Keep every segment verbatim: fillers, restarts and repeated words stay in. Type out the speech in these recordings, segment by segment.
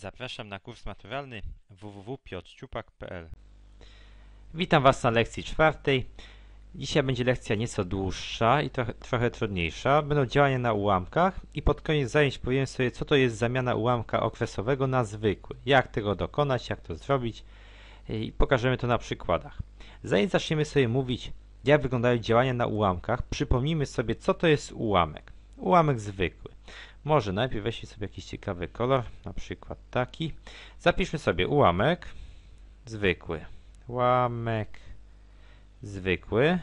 Zapraszam na kurs maturalny w w w kropka piotr ciupak kropka p l. Witam Was na lekcji czwartej. Dzisiaj będzie lekcja nieco dłuższa i trochę, trochę trudniejsza. Będą działania na ułamkach i pod koniec zajęć powiem sobie, co to jest zamiana ułamka okresowego na zwykły. Jak tego dokonać, jak to zrobić i pokażemy to na przykładach. Zanim zaczniemy sobie mówić, jak wyglądają działania na ułamkach, przypomnijmy sobie, co to jest ułamek. Ułamek zwykły. Może najpierw weźmy sobie jakiś ciekawy kolor, na przykład taki. Zapiszmy sobie ułamek zwykły. Ułamek zwykły.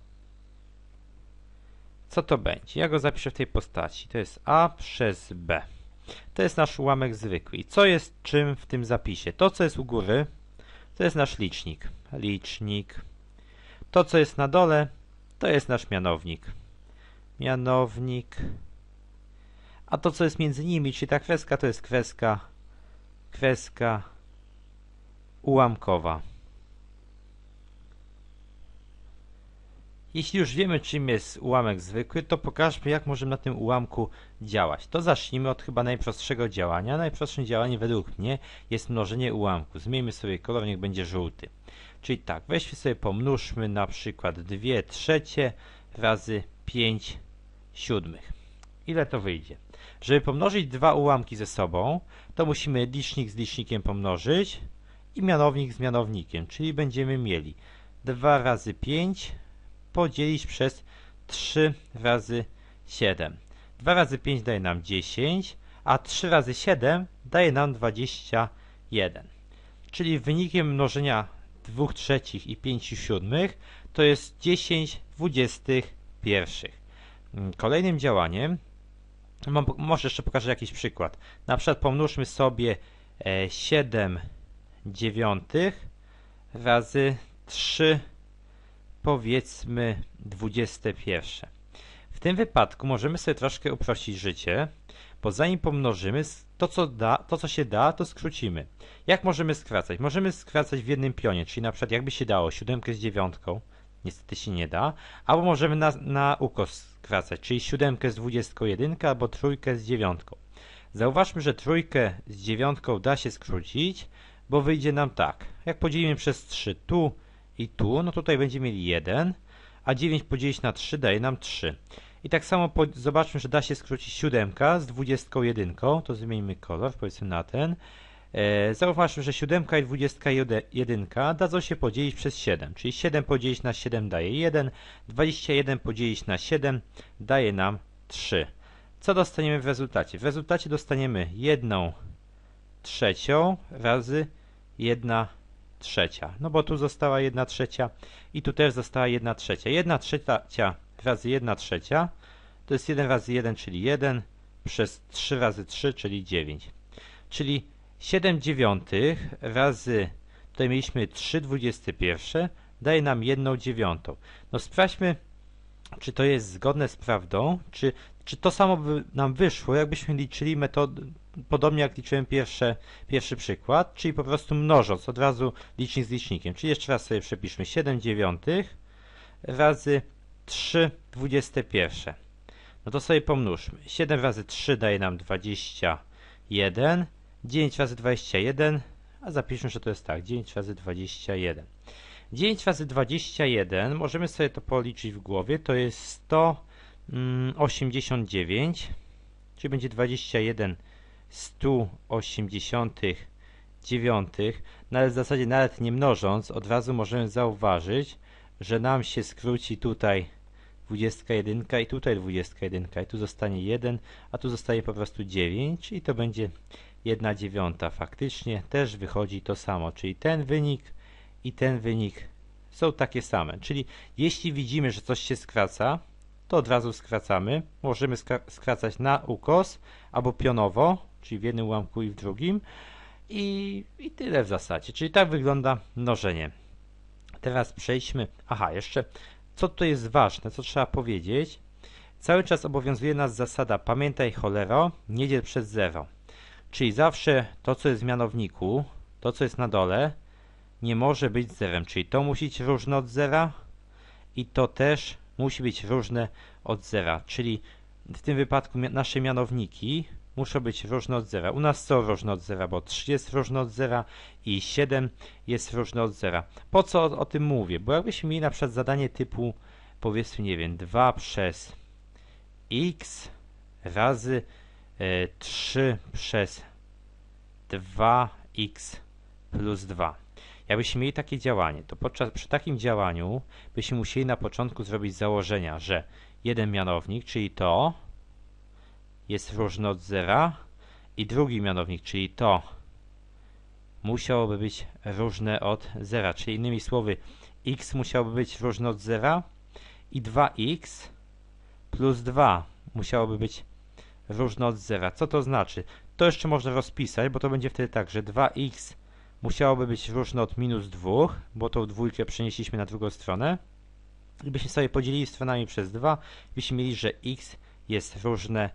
Co to będzie? Ja go zapiszę w tej postaci. To jest a przez b. To jest nasz ułamek zwykły. I co jest czym w tym zapisie? To, co jest u góry, to jest nasz licznik. Licznik. To, co jest na dole, to jest nasz mianownik. Mianownik. A to, co jest między nimi, czyli ta kreska, to jest kreska, kreska ułamkowa. Jeśli już wiemy, czym jest ułamek zwykły, to pokażmy, jak możemy na tym ułamku działać. To zacznijmy od chyba najprostszego działania. Najprostszym działaniem według mnie jest mnożenie ułamku. Zmieńmy sobie kolor, niech będzie żółty. Czyli tak, weźmy sobie, pomnóżmy na przykład dwie trzecie razy pięć siódmych. Ile to wyjdzie? Żeby pomnożyć dwa ułamki ze sobą, to musimy licznik z licznikiem pomnożyć i mianownik z mianownikiem, czyli będziemy mieli dwa razy pięć podzielić przez trzy razy siedem. dwa razy pięć daje nam dziesięć, a trzy razy siedem daje nam dwadzieścia jeden. Czyli wynikiem mnożenia dwa trzecich i pięć siódmych to jest dziesięć dwudziestych pierwszych. Kolejnym działaniem, może jeszcze pokażę jakiś przykład. Na przykład pomnóżmy sobie siedem dziewiątych razy trzy, powiedzmy dwudzieste pierwsze. W tym wypadku możemy sobie troszkę uprościć życie, bo zanim pomnożymy, to co, da, to co się da, to skrócimy. Jak możemy skracać? Możemy skracać w jednym pionie, czyli na przykład jakby się dało siódemkę z dziewiątką, niestety się nie da, albo możemy na, na ukos skracać, czyli siódemkę z dwudziestką jedynkę albo trójkę z dziewiątką. Zauważmy, że trójkę z dziewiątką da się skrócić, bo wyjdzie nam tak. Jak podzielimy przez trzy tu i tu, no tutaj będziemy mieli jeden, a dziewięć podzielić na trzy daje nam trzy. I tak samo po, zobaczmy, że da się skrócić siódemkę z dwudziestką jedynką, to zmieńmy kolor, powiedzmy na ten. E, zauważmy, że siódemka i dwudziestka jedynka dadzą się podzielić przez siedem, czyli siedem podzielić na siedem daje jeden, dwadzieścia jeden podzielić na siedem daje nam trzy. Co dostaniemy w rezultacie? W rezultacie dostaniemy jedną trzecią razy jedna trzecia. No bo tu została jedna trzecia i tu też została jedna trzecia. jedna trzecia razy jedna trzecia to jest jeden razy jeden, czyli jeden, przez trzy razy trzy, czyli dziewięć. Czyli siedem dziewiątych razy, tutaj mieliśmy trzy dwudzieste pierwsze, daje nam jedną dziewiątą. No sprawdźmy, czy to jest zgodne z prawdą, czy, czy to samo by nam wyszło, jakbyśmy liczyli metod, podobnie jak liczyłem pierwsze, pierwszy przykład, czyli po prostu mnożąc od razu licznik z licznikiem. Czyli jeszcze raz sobie przepiszmy siedem dziewiątych razy trzy dwudzieste pierwsze. No to sobie pomnóżmy. siedem razy trzy daje nam dwadzieścia jeden, dziewięć razy dwadzieścia jeden, a zapiszmy, że to jest tak, dziewięć razy dwadzieścia jeden. dziewięć razy dwadzieścia jeden, możemy sobie to policzyć w głowie, to jest sto osiemdziesiąt dziewięć, czyli będzie dwadzieścia jeden sto osiemdziesiąt dziewięć, no ale w zasadzie nawet nie mnożąc, od razu możemy zauważyć, że nam się skróci tutaj dwudziestka jeden i tutaj dwudziestka jeden, i tu zostanie jeden, a tu zostaje po prostu dziewięć, czyli to będzie jedna dziewiąta. Faktycznie też wychodzi to samo, czyli ten wynik i ten wynik są takie same. Czyli jeśli widzimy, że coś się skraca, to od razu skracamy. Możemy skracać na ukos albo pionowo, czyli w jednym ułamku i w drugim. I, i tyle w zasadzie. Czyli tak wygląda mnożenie. Teraz przejdźmy. Aha, jeszcze co tutaj jest ważne, co trzeba powiedzieć. Cały czas obowiązuje nas zasada pamiętaj cholero, nie dziel przez zero. Czyli zawsze to, co jest w mianowniku, to, co jest na dole, nie może być zerem. Czyli to musi być różne od zera i to też musi być różne od zera. Czyli w tym wypadku nasze mianowniki muszą być różne od zera. U nas są różne od zera, bo trzy jest różne od zera i siedem jest różne od zera. Po co o, o tym mówię? Bo jakbyśmy mieli na przykład zadanie typu, powiedzmy, nie wiem, dwa przez x razy e, trzy przez dwa x plus dwa. Jakbyśmy mieli takie działanie, to podczas, przy takim działaniu byśmy musieli na początku zrobić założenia, że jeden mianownik, czyli to, jest różny od zera i drugi mianownik, czyli to, musiałoby być różne od zera. Czyli innymi słowy, x musiałoby być różne od zera i dwa x plus dwa musiałoby być różne od zera. Co to znaczy? To jeszcze można rozpisać, bo to będzie wtedy tak, że dwa x musiałoby być różne od minus dwa, bo tą dwójkę przenieśliśmy na drugą stronę. I byśmy sobie podzielili stronami przez dwa, byśmy mieli, że x jest różne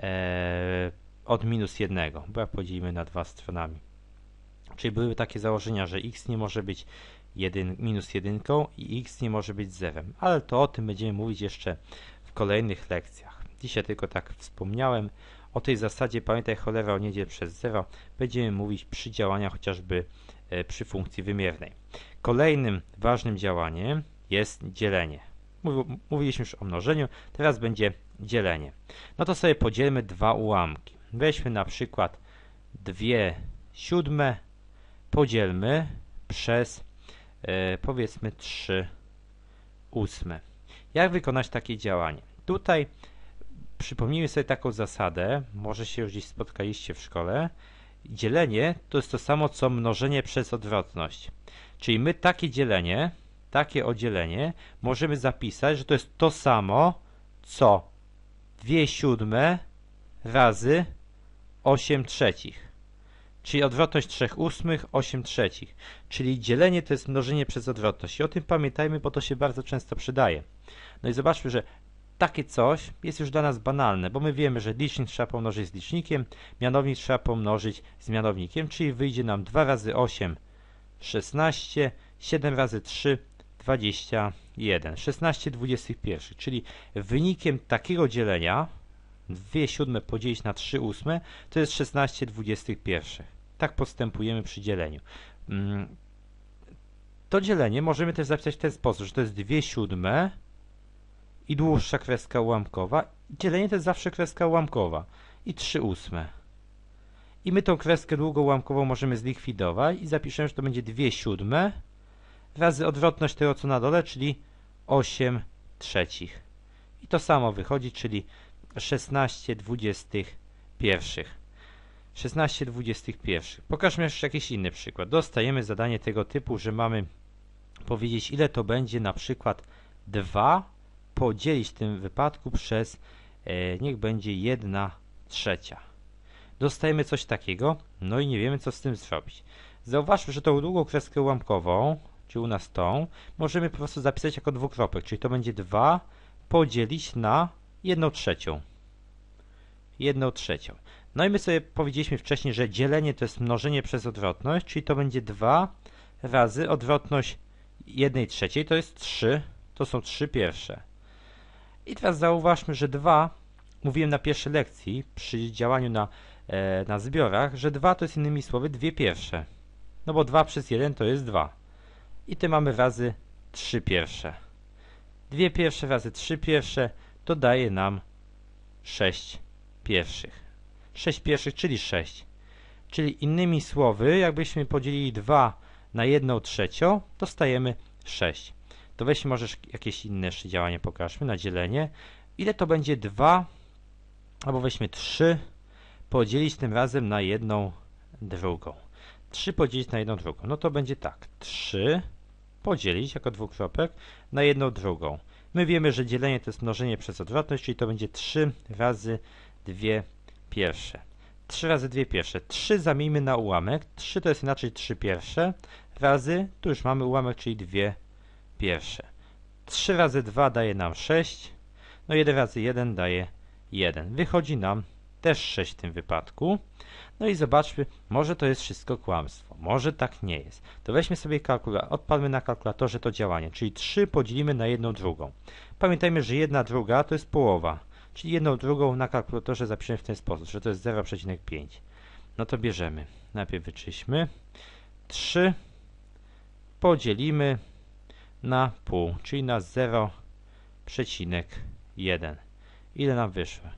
e, od minus jeden, bo jak podzielimy na dwa stronami. Czyli były takie założenia, że x nie może być jeden, minus jedynką i x nie może być zerem. Ale to o tym będziemy mówić jeszcze w kolejnych lekcjach. Dzisiaj tylko tak wspomniałem. O tej zasadzie, pamiętaj, cholera nie dziel przez zero, będziemy mówić przy działaniach chociażby e, przy funkcji wymiernej. Kolejnym ważnym działaniem jest dzielenie. Mów, mówiliśmy już o mnożeniu, teraz będzie dzielenie. No to sobie podzielmy dwa ułamki. Weźmy na przykład dwie siódme, podzielmy przez e, powiedzmy trzy ósme. Jak wykonać takie działanie? Tutaj przypomnijmy sobie taką zasadę, może się już gdzieś spotkaliście w szkole. Dzielenie to jest to samo, co mnożenie przez odwrotność. Czyli my takie dzielenie, takie oddzielenie możemy zapisać, że to jest to samo, co dwie siódme razy osiem trzecich. Czyli odwrotność trzy ósmych, osiem trzecich. Czyli dzielenie to jest mnożenie przez odwrotność. I o tym pamiętajmy, bo to się bardzo często przydaje. No i zobaczmy, że takie coś jest już dla nas banalne, bo my wiemy, że licznik trzeba pomnożyć z licznikiem, mianownik trzeba pomnożyć z mianownikiem, czyli wyjdzie nam dwa razy osiem, szesnaście, siedem razy trzy, dwadzieścia jeden. szesnaście dwudziestych pierwszych, czyli wynikiem takiego dzielenia dwie siódme podzielić na trzy ósme to jest szesnaście dwudziestych pierwszych. Tak postępujemy przy dzieleniu. To dzielenie możemy też zapisać w ten sposób, że to jest dwie siódme i dłuższa kreska ułamkowa. Dzielenie to jest zawsze kreska ułamkowa i trzy ósme. I my tą kreskę długą ułamkową możemy zlikwidować i zapiszemy, że to będzie dwie siódme razy odwrotność tego, co na dole, czyli osiem trzecich. I to samo wychodzi, czyli szesnaście dwudziestych pierwszych. szesnaście dwudziestych pierwszych. Pokażmy jeszcze jakiś inny przykład. Dostajemy zadanie tego typu, że mamy powiedzieć, ile to będzie na przykład dwa podzielić w tym wypadku przez, e, niech będzie jedna trzecia. Dostajemy coś takiego, no i nie wiemy, co z tym zrobić. Zauważmy, że tą długą kreskę ułamkową, czyli u nas tą, możemy po prostu zapisać jako dwukropek, czyli to będzie dwa podzielić na jedną trzecią. jedną trzecią. No i my sobie powiedzieliśmy wcześniej, że dzielenie to jest mnożenie przez odwrotność, czyli to będzie dwa razy odwrotność jednej trzeciej, to jest trzy, to są trzy pierwsze. I teraz zauważmy, że dwa, mówiłem na pierwszej lekcji, przy działaniu na, e, na zbiorach, że dwa to jest innymi słowy dwie pierwsze. No bo dwa przez jeden to jest dwa. I tu mamy razy trzy pierwsze. dwie pierwsze razy trzy pierwsze to daje nam sześć pierwszych. sześć pierwszych, czyli sześć. Czyli innymi słowy, jakbyśmy podzielili dwa na jedną trzecią, dostajemy sześć. To weźmy może jakieś inne jeszcze działanie pokażmy na dzielenie. Ile to będzie dwa, albo weźmy trzy, podzielić tym razem na jedną drugą. trzy podzielić na jedną drugą. No to będzie tak. trzy podzielić jako dwukropek na jedną drugą. My wiemy, że dzielenie to jest mnożenie przez odwrotność, czyli to będzie trzy razy dwie pierwsze. trzy razy dwie pierwsze. trzy zamieńmy na ułamek. trzy to jest inaczej trzy pierwsze razy, tu już mamy ułamek, czyli dwie pierwsze. trzy razy dwa daje nam sześć. No jeden razy jeden daje jeden. Wychodzi nam też sześć w tym wypadku. No i zobaczmy, może to jest wszystko kłamstwo. Może tak nie jest. To weźmy sobie kalkulator, odpalmy na kalkulatorze to działanie, czyli trzy podzielimy na jedną drugą. Pamiętajmy, że jedna druga to jest połowa. Czyli jedną drugą na kalkulatorze zapiszemy w ten sposób, że to jest zero przecinek pięć. No to bierzemy. Najpierw wyczyśmy. trzy podzielimy na pół, czyli na zero przecinek jeden. Ile nam wyszło?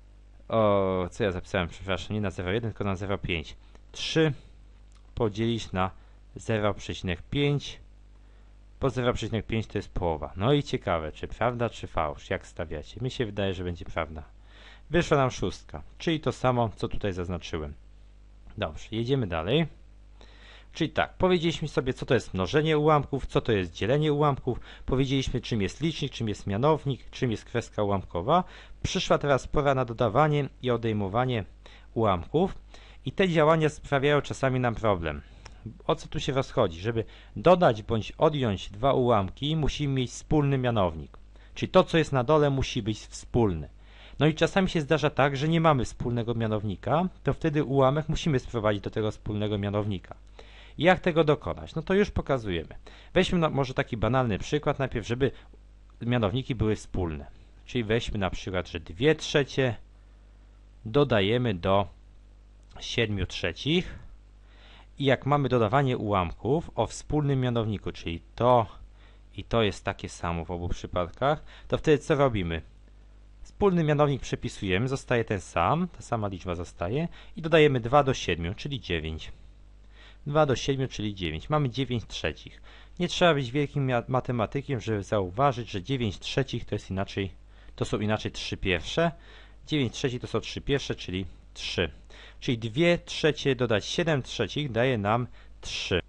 O, co ja zapisałem? Przepraszam, nie na zero przecinek jeden, tylko na zero przecinek pięć. trzy podzielić na zero przecinek pięć, bo zero przecinek pięć to jest połowa. No i ciekawe, czy prawda, czy fałsz? Jak stawiacie? Mi się wydaje, że będzie prawda. Wyszła nam szóstka, czyli to samo, co tutaj zaznaczyłem. Dobrze, jedziemy dalej. Czyli tak, powiedzieliśmy sobie, co to jest mnożenie ułamków, co to jest dzielenie ułamków, powiedzieliśmy, czym jest licznik, czym jest mianownik, czym jest kreska ułamkowa. Przyszła teraz pora na dodawanie i odejmowanie ułamków i te działania sprawiają czasami nam problem. O co tu się rozchodzi? Żeby dodać bądź odjąć dwa ułamki, musimy mieć wspólny mianownik. Czyli to, co jest na dole, musi być wspólne. No i czasami się zdarza tak, że nie mamy wspólnego mianownika, to wtedy ułamek musimy sprowadzić do tego wspólnego mianownika. I jak tego dokonać? No to już pokazujemy. Weźmy no, może taki banalny przykład najpierw, żeby mianowniki były wspólne. Czyli weźmy na przykład, że dwie trzecie dodajemy do siedmiu trzecich i jak mamy dodawanie ułamków o wspólnym mianowniku, czyli to i to jest takie samo w obu przypadkach, to wtedy co robimy? Wspólny mianownik przepisujemy, zostaje ten sam, ta sama liczba zostaje i dodajemy dwa do siedmiu, czyli dziewięć. dwa do siedmiu, czyli dziewięć. Mamy dziewięć trzecich. Nie trzeba być wielkim matematykiem, żeby zauważyć, że dziewięć trzecich to jest inaczej, to są inaczej trzy pierwsze. dziewięć trzecich to są trzy pierwsze, czyli trzy. Czyli dwie trzecie dodać siedem trzecich daje nam trzy.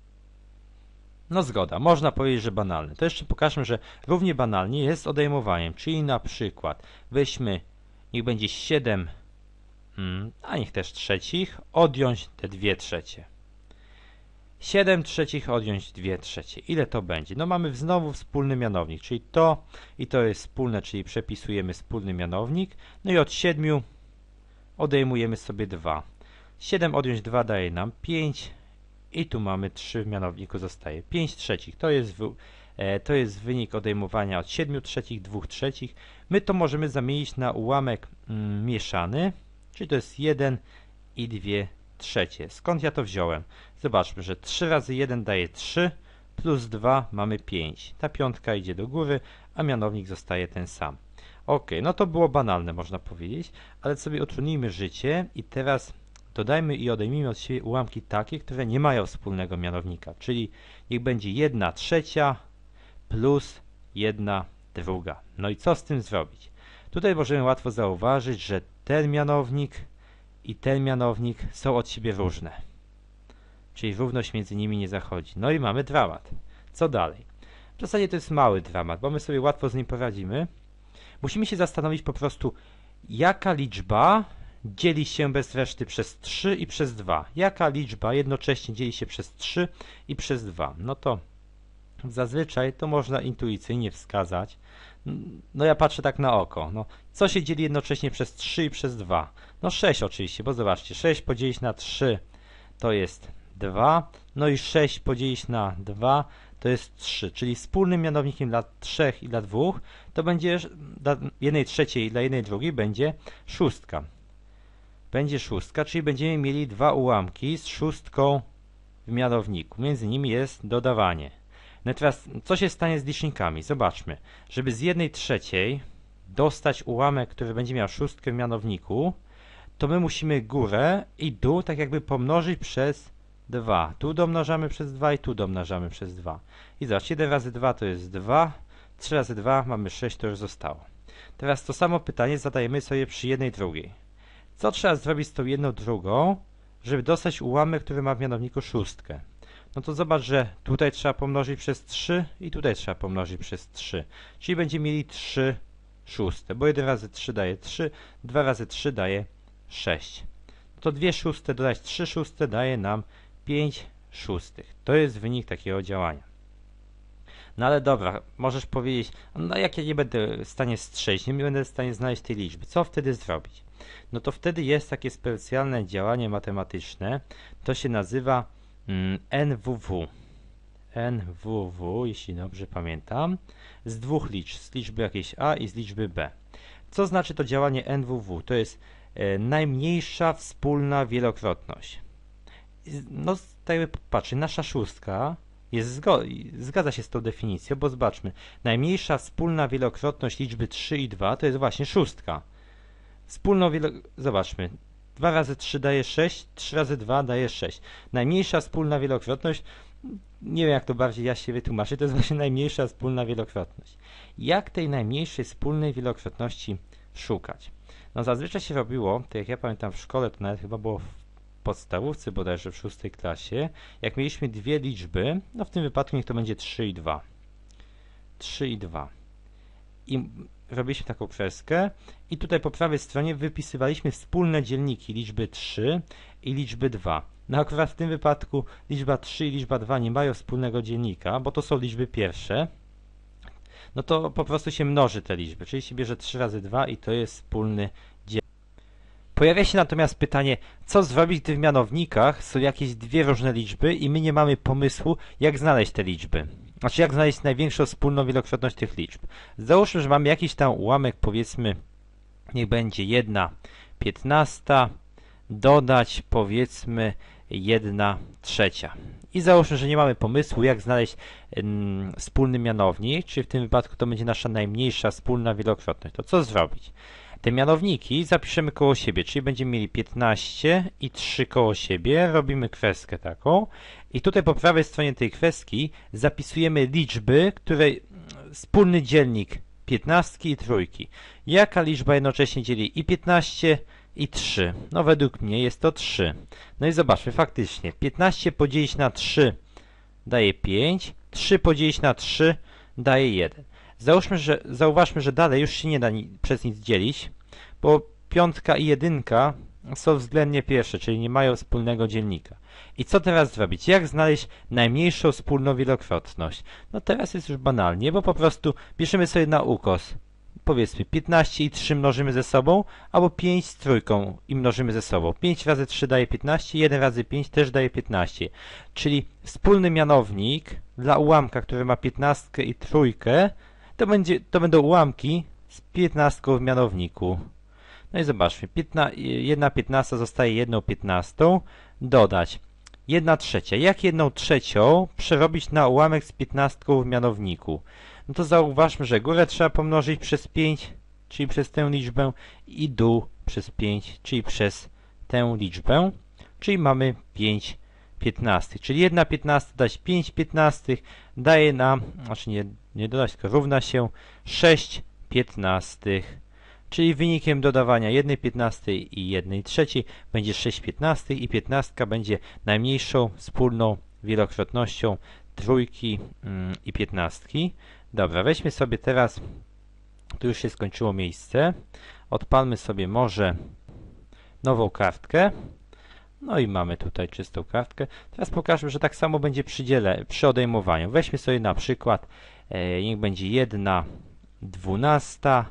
No zgoda, można powiedzieć, że banalne. To jeszcze pokażmy, że równie banalnie jest z odejmowaniem, czyli na przykład weźmy, niech będzie siedem, hmm, a niech też trzecich, odjąć te dwie trzecie. siedem trzecich odjąć dwie trzecie. Ile to będzie? No mamy znowu wspólny mianownik, czyli to i to jest wspólne, czyli przepisujemy wspólny mianownik. No i od siedmiu odejmujemy sobie dwa. siedem odjąć dwa daje nam pięć i tu mamy trzy w mianowniku zostaje. pięć trzecich to jest, w, e, to jest wynik odejmowania od siedmiu trzecich, dwóch trzecich. My to możemy zamienić na ułamek mm, mieszany, czyli to jest jeden i dwie trzecie. Skąd ja to wziąłem? Zobaczmy, że trzy razy jeden daje trzy, plus dwa mamy pięć. Ta piątka idzie do góry, a mianownik zostaje ten sam. Ok, no to było banalne, można powiedzieć, ale sobie utrudnijmy życie i teraz dodajmy i odejmijmy od siebie ułamki takie, które nie mają wspólnego mianownika, czyli niech będzie jedna trzecia plus jedna druga. No i co z tym zrobić? Tutaj możemy łatwo zauważyć, że ten mianownik i ten mianownik są od siebie różne. Czyli równość między nimi nie zachodzi. No i mamy dramat. Co dalej? W zasadzie to jest mały dramat, bo my sobie łatwo z nim poradzimy. Musimy się zastanowić po prostu, jaka liczba dzieli się bez reszty przez trzy i przez dwa. Jaka liczba jednocześnie dzieli się przez trzy i przez dwa. No to zazwyczaj to można intuicyjnie wskazać. No ja patrzę tak na oko. No, co się dzieli jednocześnie przez trzy i przez dwa? No sześć oczywiście, bo zobaczcie, sześć podzielić na trzy to jest dwa, no i sześć podzielić na dwa to jest trzy, czyli wspólnym mianownikiem dla trzech i dla dwóch to będzie dla jednej trzeciej i dla jednej drugiej będzie szóstka. Będzie szóstka, czyli będziemy mieli dwa ułamki z szóstką w mianowniku. Między nimi jest dodawanie. No i teraz, co się stanie z licznikami? Zobaczmy, żeby z jednej trzeciej dostać ułamek, który będzie miał szóstkę w mianowniku, to my musimy górę i dół tak jakby pomnożyć przez dwa. Tu domnażamy przez dwa i tu domnażamy przez dwa. I zobacz, jeden razy dwa to jest dwa, trzy razy dwa mamy sześć, to już zostało. Teraz to samo pytanie zadajemy sobie przy jednej drugiej. Co trzeba zrobić z tą jedną drugą, żeby dostać ułamek, który ma w mianowniku szóstkę? No to zobacz, że tutaj trzeba pomnożyć przez trzy i tutaj trzeba pomnożyć przez trzy. Czyli będziemy mieli trzy szóste, bo jeden razy trzy daje trzy, dwa razy trzy daje sześć. To dwie szóste dodać trzy szóste daje nam pięć szóstych. To jest wynik takiego działania. No ale dobra, możesz powiedzieć, no jak ja nie będę w stanie strzelić, nie będę w stanie znaleźć tej liczby, co wtedy zrobić? No to wtedy jest takie specjalne działanie matematyczne, to się nazywa mm, N W W. N W W, jeśli dobrze pamiętam, z dwóch liczb, z liczby jakiejś A i z liczby B. Co znaczy to działanie N W W? To jest e, najmniejsza wspólna wielokrotność. No, tak jakby patrzcie, nasza szóstka jest zgo zgadza się z tą definicją, bo zobaczmy, najmniejsza wspólna wielokrotność liczby trzy i dwa to jest właśnie szóstka. Wspólną wielo... Zobaczmy, dwa razy trzy daje sześć, trzy razy dwa daje sześć. Najmniejsza wspólna wielokrotność, nie wiem jak to bardziej ja się wytłumaczę, to jest właśnie najmniejsza wspólna wielokrotność. Jak tej najmniejszej wspólnej wielokrotności szukać? No zazwyczaj się robiło, to jak ja pamiętam w szkole, to nawet chyba było w podstawówce bodajże w szóstej klasie, jak mieliśmy dwie liczby, no w tym wypadku niech to będzie trzy i dwa. trzy i dwa. I robiliśmy taką kreskę i tutaj po prawej stronie wypisywaliśmy wspólne dzielniki liczby trzy i liczby dwa. No akurat w tym wypadku liczba trzy i liczba dwa nie mają wspólnego dzielnika, bo to są liczby pierwsze. No to po prostu się mnoży te liczby, czyli się bierze trzy razy dwa i to jest wspólny dzielnik. Pojawia się natomiast pytanie, co zrobić, gdy w mianownikach są jakieś dwie różne liczby i my nie mamy pomysłu, jak znaleźć te liczby. Znaczy, jak znaleźć największą wspólną wielokrotność tych liczb. Załóżmy, że mamy jakiś tam ułamek, powiedzmy, niech będzie jedna piętnasta, dodać, powiedzmy, jedna trzecia. I załóżmy, że nie mamy pomysłu, jak znaleźć mm, wspólny mianownik, czyli w tym wypadku to będzie nasza najmniejsza wspólna wielokrotność. To co zrobić? Te mianowniki zapiszemy koło siebie, czyli będziemy mieli piętnaście i trzy koło siebie, robimy kreskę taką i tutaj po prawej stronie tej kreski zapisujemy liczby, której wspólny dzielnik piętnastki i trójki. Jaka liczba jednocześnie dzieli i piętnaście i trzy? No według mnie jest to trzy. No i zobaczmy, faktycznie piętnaście podzielić na trzy daje pięć, trzy podzielić na trzy daje jeden. Załóżmy, że, zauważmy, że dalej już się nie da ni przez nic dzielić, bo piątka i jedynka są względnie pierwsze, czyli nie mają wspólnego dzielnika. I co teraz zrobić? Jak znaleźć najmniejszą wspólną wielokrotność? No teraz jest już banalnie, bo po prostu bierzemy sobie na ukos. Powiedzmy piętnaście i trzy mnożymy ze sobą, albo pięć z trójką i mnożymy ze sobą. pięć razy trzy daje piętnaście, jeden razy pięć też daje piętnaście. Czyli wspólny mianownik dla ułamka, który ma piętnastkę i trójkę, to, będzie, to będą ułamki z piętnastką w mianowniku. No i zobaczmy, jedna piętnasta zostaje jedną piętnastą, dodać jedna trzecia. Jak jedną trzecią przerobić na ułamek z piętnastką w mianowniku? No to zauważmy, że górę trzeba pomnożyć przez pięć, czyli przez tę liczbę, i dół przez pięć, czyli przez tę liczbę, czyli mamy pięć piętnastych, czyli jedna piętnasta dać pięć piętnastych daje nam, znaczy nie, nie dodać, tylko równa się sześć piętnastych, czyli wynikiem dodawania jednej piętnastej i jednej trzeciej będzie sześć piętnastych i piętnastka będzie najmniejszą wspólną wielokrotnością trójki mm, i piętnastki. Dobra, weźmy sobie teraz, tu już się skończyło miejsce, odpalmy sobie może nową kartkę. No i mamy tutaj czystą kartkę. Teraz pokażmy, że tak samo będzie przy dziele, przy odejmowaniu. Weźmy sobie na przykład, e, niech będzie jedna dwunasta,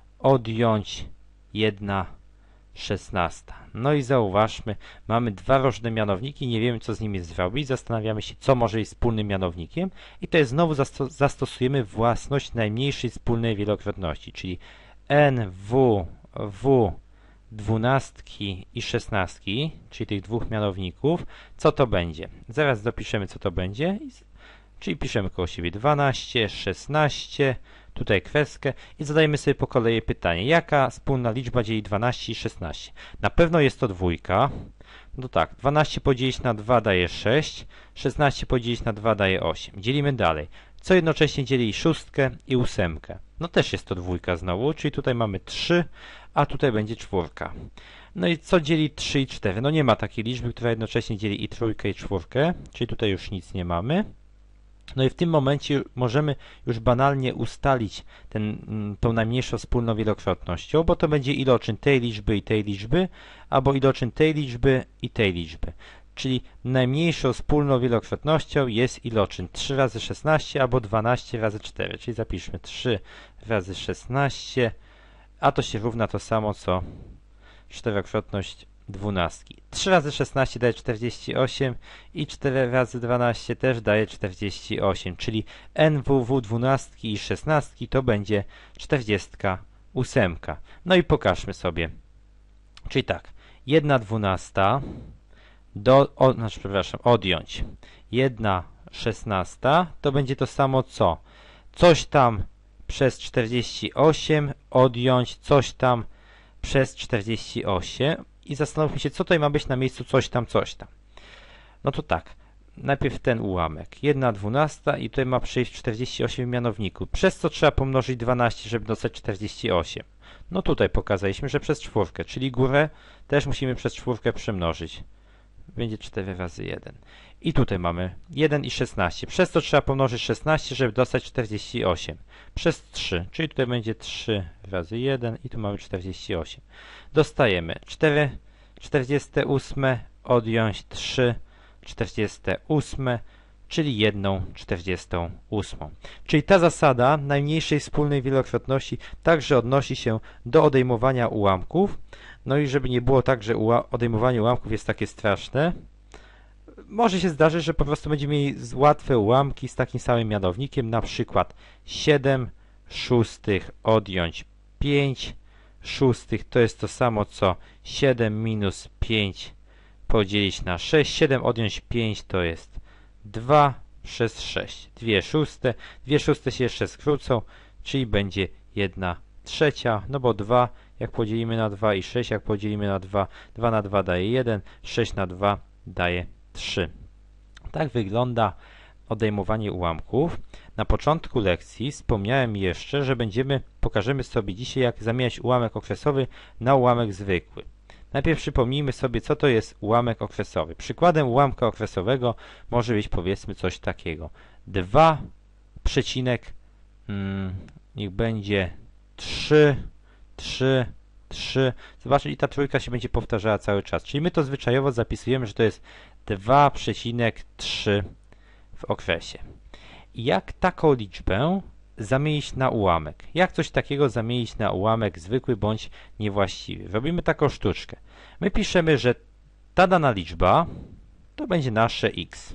odjąć jedna szesnasta. No i zauważmy, mamy dwa różne mianowniki, nie wiemy co z nimi zrobić, zastanawiamy się, co może być wspólnym mianownikiem i to jest znowu zasto zastosujemy własność najmniejszej wspólnej wielokrotności, czyli N W W dwunastki i szesnastki, czyli tych dwóch mianowników, co to będzie? Zaraz dopiszemy, co to będzie, czyli piszemy koło siebie dwanaście, szesnaście, tutaj kreskę i zadajemy sobie po kolei pytanie, jaka wspólna liczba dzieli dwanaście i szesnaście? Na pewno jest to dwójka. No tak, dwanaście podzielić na dwa daje sześć, szesnaście podzielić na dwa daje osiem. Dzielimy dalej. Co jednocześnie dzieli szóstkę i ósemkę? No też jest to dwójka znowu, czyli tutaj mamy trzy, a tutaj będzie czwórka. No i co dzieli trzy i cztery? No nie ma takiej liczby, która jednocześnie dzieli i trójkę i czwórkę, czyli tutaj już nic nie mamy. No i w tym momencie możemy już banalnie ustalić ten, tą najmniejszą wspólną wielokrotnością, bo to będzie iloczyn tej liczby i tej liczby, albo iloczyn tej liczby i tej liczby. Czyli najmniejszą wspólną wielokrotnością jest iloczyn trzy razy szesnaście albo dwanaście razy cztery. Czyli zapiszmy trzy razy szesnaście, a to się równa to samo co czterokrotność dwunastki. trzy razy szesnaście daje czterdzieści osiem i cztery razy dwanaście też daje czterdzieści osiem, czyli N W W dwunastki i szesnastki to będzie czterdzieści ósemka. No i pokażmy sobie. Czyli tak, jedna dwunasta do, o, znaczy, przepraszam, odjąć jedna szesnasta to będzie to samo co coś tam przez czterdzieści osiem odjąć coś tam przez czterdzieści osiem i zastanówmy się, co tutaj ma być na miejscu coś tam, coś tam. No to tak, najpierw ten ułamek, jedna dwunasta i tutaj ma przyjść czterdzieści osiem w mianowniku, przez co trzeba pomnożyć dwanaście, żeby dostać czterdzieści osiem. No tutaj pokazaliśmy, że przez czwórkę, czyli górę też musimy przez czwórkę przemnożyć. Będzie cztery razy jeden. I tutaj mamy jeden i szesnaście. Przez to trzeba pomnożyć szesnaście, żeby dostać czterdzieści osiem. Przez trzy, czyli tutaj będzie trzy razy jeden i tu mamy czterdzieści osiem. Dostajemy cztery czterdzieści osiem odjąć trzy czterdzieści osiem, czyli jedną czterdziestą ósmą. Czyli ta zasada najmniejszej wspólnej wielokrotności także odnosi się do odejmowania ułamków. No i żeby nie było tak, że odejmowanie ułamków jest takie straszne, może się zdarzyć, że po prostu będziemy mieli łatwe ułamki z takim samym mianownikiem, na przykład siedem szóstych odjąć pięć szóstych to jest to samo co siedem minus pięć podzielić na sześć. siedem odjąć pięć to jest dwa przez sześć. dwie szóste. dwie szóste się jeszcze skrócą, czyli będzie jedna trzecia, no bo dwa jak podzielimy na dwa i sześć jak podzielimy na dwa, dwa na dwa daje jeden, sześć na dwa daje trzy. Tak wygląda odejmowanie ułamków. Na początku lekcji wspomniałem jeszcze, że będziemy, pokażemy sobie dzisiaj, jak zamieniać ułamek okresowy na ułamek zwykły. Najpierw przypomnijmy sobie, co to jest ułamek okresowy. Przykładem ułamka okresowego może być, powiedzmy, coś takiego. dwa przecinek, hmm, niech będzie trzy, trzy, trzy. Zobaczcie, i ta trójka się będzie powtarzała cały czas. Czyli my to zwyczajowo zapisujemy, że to jest dwa przecinek trzy w okresie. I jak taką liczbę zamienić na ułamek? Jak coś takiego zamienić na ułamek zwykły bądź niewłaściwy? Robimy taką sztuczkę. My piszemy, że ta dana liczba to będzie nasze x.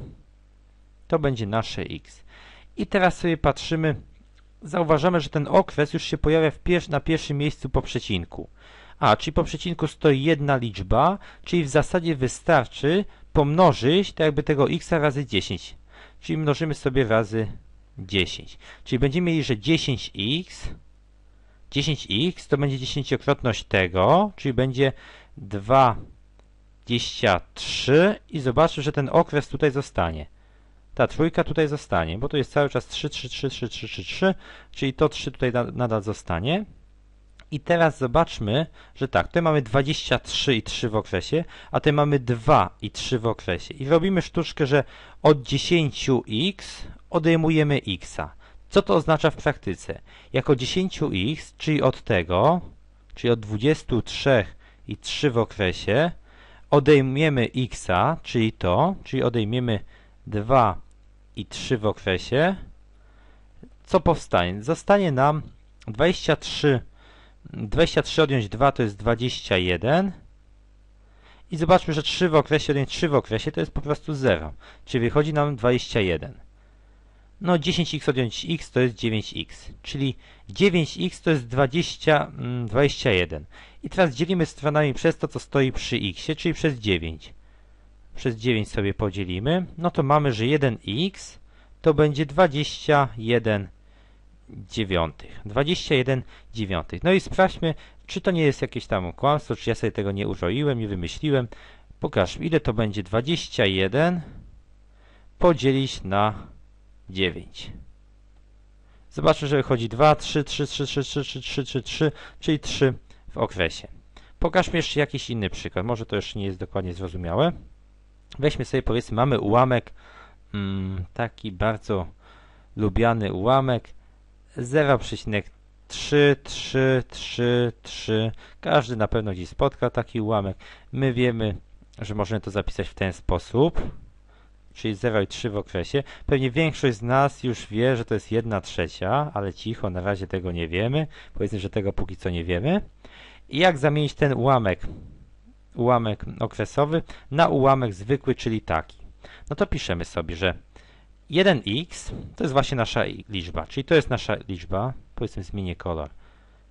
To będzie nasze x. I teraz sobie patrzymy, zauważamy, że ten okres już się pojawia w pier na pierwszym miejscu po przecinku. A, czyli po przecinku stoi jedna liczba, czyli w zasadzie wystarczy pomnożyć tak jakby tego x razy dziesięć. Czyli mnożymy sobie razy dziesięć. Czyli będziemy mieli, że dziesięć x, dziesięć x to będzie dziesięciokrotność tego, czyli będzie dwadzieścia trzy i zobaczmy, że ten okres tutaj zostanie. Ta trójka tutaj zostanie, bo to jest cały czas trzy, trzy, trzy, trzy, trzy, trzy, trzy, czyli to trzy tutaj nadal zostanie. I teraz zobaczmy, że tak, tutaj mamy dwadzieścia trzy i trzy w okresie, a tutaj mamy dwa i trzy w okresie. I robimy sztuczkę, że od dziesięć x odejmujemy x. Co to oznacza w praktyce? Jako dziesięć x, czyli od tego, czyli od dwudziestu trzech i trzy w okresie, odejmiemy x, czyli to, czyli odejmiemy dwa i trzy w okresie. Co powstanie? Zostanie nam dwadzieścia trzy. dwadzieścia trzy odjąć dwa to jest dwadzieścia jeden i zobaczmy, że trzy w okresie odjąć trzy w okresie to jest po prostu zero, czyli wychodzi nam dwadzieścia jeden. No dziesięć x odjąć x to jest dziewięć x, czyli dziewięć x to jest dwadzieścia, dwadzieścia jeden. I teraz dzielimy stronami przez to, co stoi przy x, czyli przez dziewięć. Przez dziewięć sobie podzielimy, no to mamy, że jeden x to będzie dwadzieścia jeden dziewiątych. dwadzieścia jeden dziewiątych. No i sprawdźmy, czy to nie jest jakieś tam kłamstwo, czy ja sobie tego nie uroiłem, nie wymyśliłem. Pokażmy, ile to będzie dwadzieścia jeden podzielić na dziewięć. Zobaczmy, że wychodzi dwa, trzy, trzy, trzy, trzy, trzy, trzy, trzy, trzy, trzy, czyli trzy w okresie. Pokażmy jeszcze jakiś inny przykład. Może to jeszcze nie jest dokładnie zrozumiałe. Weźmy sobie, powiedzmy, mamy ułamek, mm, taki bardzo lubiany ułamek, zero przecinek trzy trzy trzy trzy. Każdy na pewno gdzieś spotkał taki ułamek. My wiemy, że możemy to zapisać w ten sposób, czyli zero i trzy w okresie. Pewnie większość z nas już wie, że to jest jedna trzecia, ale cicho, na razie tego nie wiemy. Powiedzmy, że tego póki co nie wiemy. I jak zamienić ten ułamek, ułamek okresowy na ułamek zwykły, czyli taki? No to piszemy sobie, że jeden x to jest właśnie nasza liczba, czyli to jest nasza liczba, powiedzmy zmienię kolor,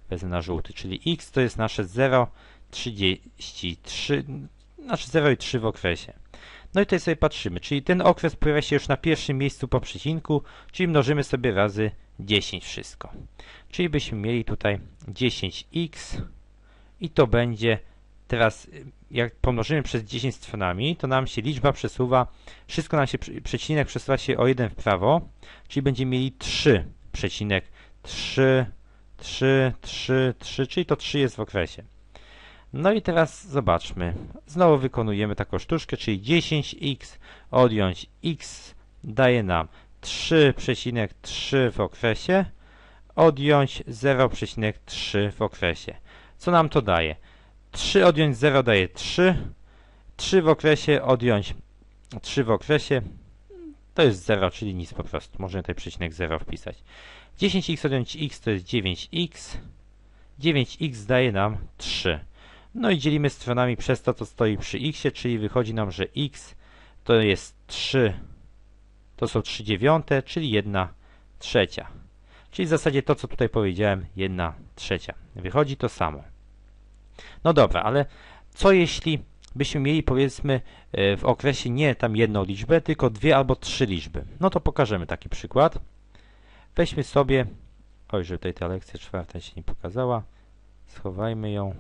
wezmę na żółty, czyli x to jest nasze zero przecinek trzydzieści trzy, znaczy zero i trzy w okresie. No i tutaj sobie patrzymy, czyli ten okres pojawia się już na pierwszym miejscu po przecinku, czyli mnożymy sobie razy dziesięć wszystko. Czyli byśmy mieli tutaj dziesięć x i to będzie teraz, jak pomnożymy przez dziesięć stronami, to nam się liczba przesuwa, wszystko nam się, przecinek przesuwa się o jeden w prawo, czyli będziemy mieli trzy przecinek trzy, trzy, trzy, trzy, czyli to trzy jest w okresie. No i teraz zobaczmy, znowu wykonujemy taką sztuczkę, czyli dziesięć x odjąć x daje nam trzy przecinek trzy w okresie, odjąć zero przecinek trzy w okresie. Co nam to daje? trzy odjąć zero daje trzy, trzy w okresie odjąć trzy w okresie, to jest zero, czyli nic po prostu. Możemy tutaj przecinek zero wpisać. dziesięć x odjąć x to jest dziewięć x, dziewięć x daje nam trzy. No i dzielimy stronami przez to, co stoi przy x, czyli wychodzi nam, że x to jest trzy, to są trzy dziewiąte, czyli jedna trzecia. Czyli w zasadzie to, co tutaj powiedziałem, jedna trzecia. Wychodzi to samo. No dobra, ale co jeśli byśmy mieli, powiedzmy, w okresie nie tam jedną liczbę, tylko dwie albo trzy liczby? No to pokażemy taki przykład. Weźmy sobie, oj, że tutaj ta lekcja czwarta się nie pokazała, schowajmy ją.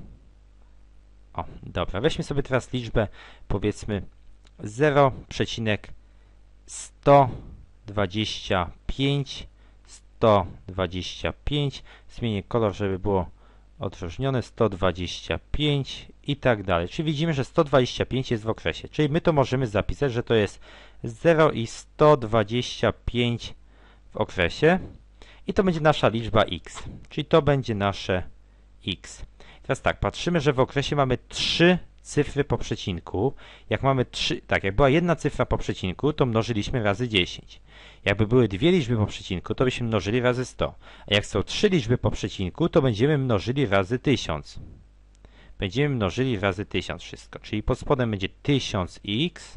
O, dobra, weźmy sobie teraz liczbę, powiedzmy, zero przecinek sto dwadzieścia pięć, sto dwadzieścia pięć, zmienię kolor, żeby było odróżnione, sto dwadzieścia pięć i tak dalej. Czyli widzimy, że sto dwadzieścia pięć jest w okresie. Czyli my to możemy zapisać, że to jest zero i sto dwadzieścia pięć w okresie i to będzie nasza liczba x. Czyli to będzie nasze x. Teraz tak, patrzymy, że w okresie mamy trzy cyfry po przecinku. Jak mamy trzy, tak, jak była jedna cyfra po przecinku, to mnożyliśmy razy dziesięć. Jakby były dwie liczby po przecinku, to byśmy mnożyli razy sto. A jak są trzy liczby po przecinku, to będziemy mnożyli razy tysiąc. Będziemy mnożyli razy tysiąc wszystko. Czyli pod spodem będzie tysiąc x.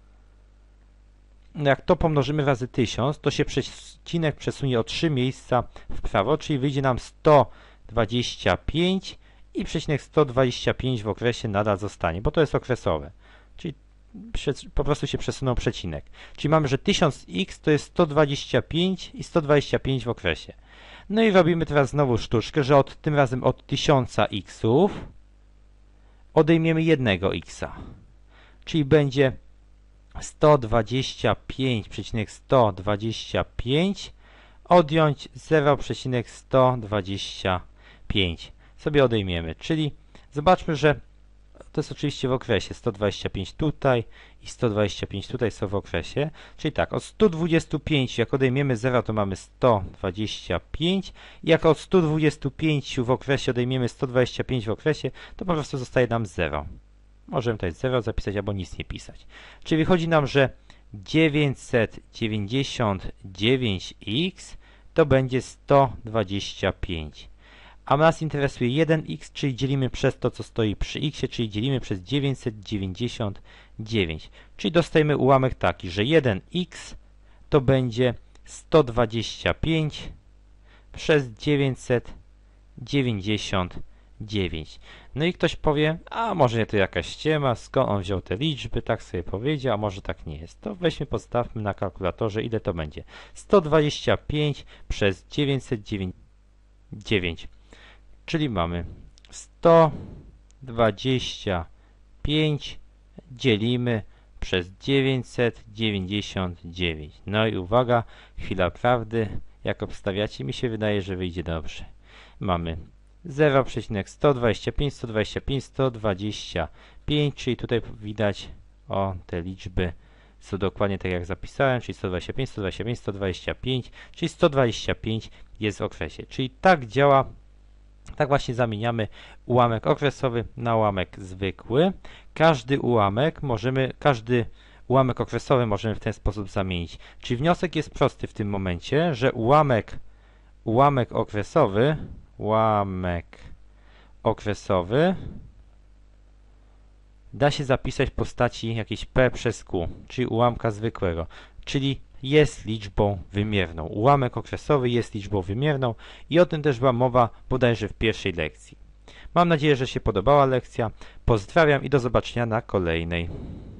No jak to pomnożymy razy tysiąc, to się przecinek przesunie o trzy miejsca w prawo, czyli wyjdzie nam sto dwadzieścia pięć i przecinek sto dwadzieścia pięć w okresie nadal zostanie, bo to jest okresowe. Czyli po prostu się przesunął przecinek. Czyli mamy, że tysiąc x to jest sto dwadzieścia pięć i sto dwadzieścia pięć w okresie. No i robimy teraz znowu sztuczkę, że od, tym razem od tysiąca xów odejmiemy jednego xa. Czyli będzie sto dwadzieścia pięć przecinek sto dwadzieścia pięć odjąć zero przecinek sto dwadzieścia pięć. Sobie odejmiemy, czyli zobaczmy, że to jest oczywiście w okresie, sto dwadzieścia pięć tutaj i sto dwadzieścia pięć tutaj są w okresie, czyli tak, od stu dwudziestu pięciu jak odejmiemy zero, to mamy sto dwadzieścia pięć i jak od stu dwudziestu pięciu w okresie odejmiemy sto dwadzieścia pięć w okresie, to po prostu zostaje nam zero. Możemy tutaj zero zapisać albo nic nie pisać. Czyli wychodzi nam, że dziewięćset dziewięćdziesiąt dziewięć x to będzie sto dwadzieścia pięć. A nas interesuje jeden x, czyli dzielimy przez to, co stoi przy x, czyli dzielimy przez dziewięćset dziewięćdziesiąt dziewięć. Czyli dostajemy ułamek taki, że jeden x to będzie sto dwadzieścia pięć przez dziewięćset dziewięćdziesiąt dziewięć. No i ktoś powie, a może to jakaś ściema, skąd on wziął te liczby, tak sobie powiedział, a może tak nie jest. To weźmy, podstawmy na kalkulatorze, ile to będzie. sto dwadzieścia pięć przez dziewięćset dziewięćdziesiąt dziewięć. Czyli mamy sto dwadzieścia pięć dzielimy przez dziewięćset dziewięćdziesiąt dziewięć. No i uwaga, chwila prawdy. Jak obstawiacie, mi się wydaje, że wyjdzie dobrze. Mamy zero przecinek sto dwadzieścia pięć, sto dwadzieścia pięć, sto dwadzieścia pięć, czyli tutaj widać, o, te liczby są dokładnie tak jak zapisałem, czyli sto dwadzieścia pięć, sto dwadzieścia pięć, sto dwadzieścia pięć, czyli sto dwadzieścia pięć jest w okresie. Czyli tak działa, tak właśnie zamieniamy ułamek okresowy na ułamek zwykły. Każdy ułamek możemy, każdy ułamek okresowy możemy w ten sposób zamienić. Czyli wniosek jest prosty w tym momencie, że ułamek, ułamek okresowy, ułamek okresowy da się zapisać w postaci jakiejś p przez q, czyli ułamka zwykłego. Czyli jest liczbą wymierną. Ułamek okresowy jest liczbą wymierną i o tym też była mowa bodajże w pierwszej lekcji. Mam nadzieję, że się podobała lekcja. Pozdrawiam i do zobaczenia na kolejnej.